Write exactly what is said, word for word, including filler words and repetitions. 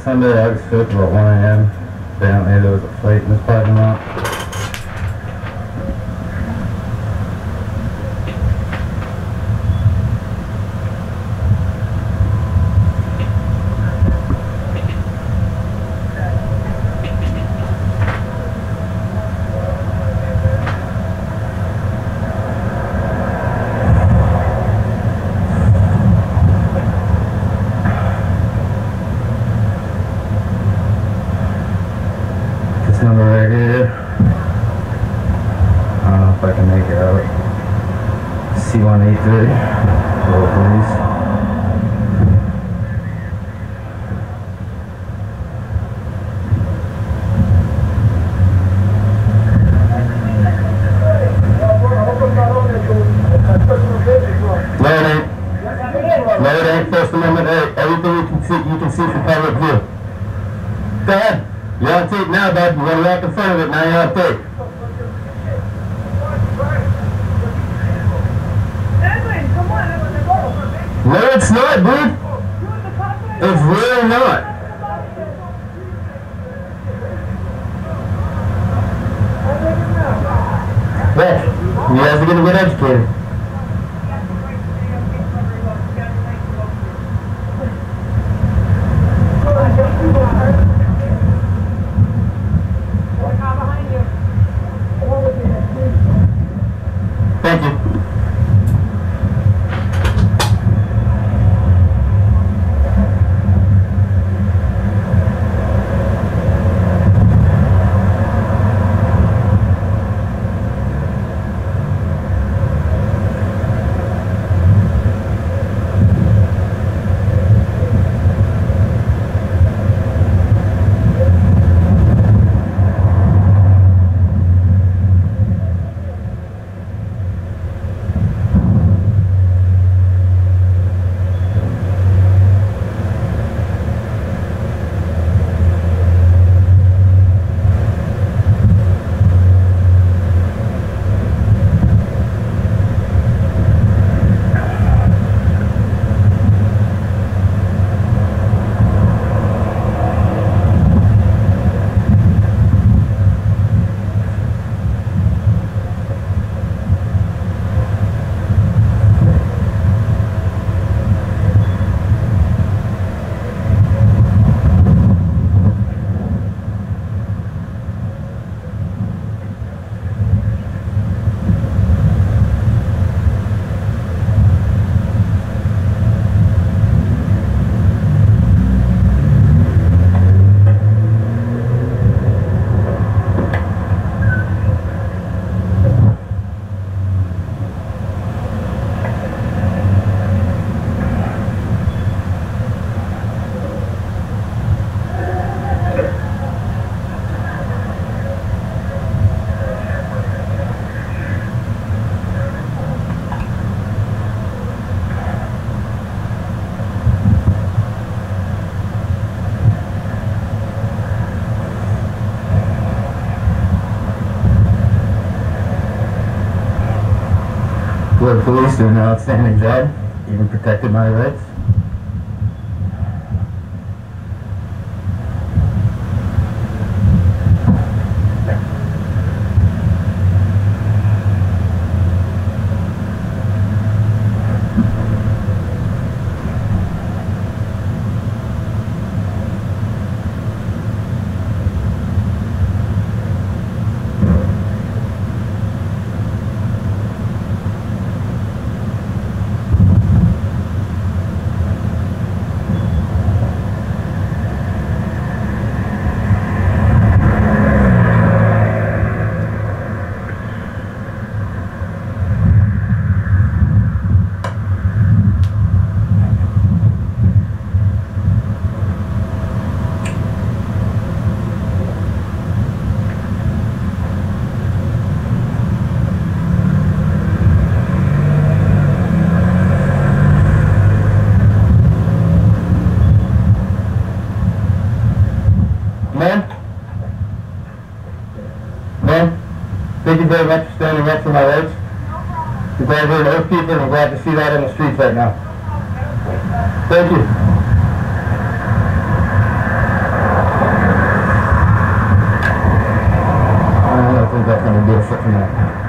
Sunday, August fifth, about one A M Apparently there was a fight in this parking lot. Number right here. I don't know if I can make it out. C one eight three. Lowell Police. Load ain't. Load ain't First Amendment. Hey, everything you can see, you can see from public view. Go ahead. You're on tape now, bud. You're going to walk in front of it. Now you're on tape. Edwin, come on. No, it's not, dude. It's really not. Yeah, you guys are going to get educated. Thank you. The police do an outstanding job, even protected my rights. Thank you very much for standing up for my rights. I'm glad we're those people, and I'm glad to see that in the streets right now. Thank you. definitely get a foot from that.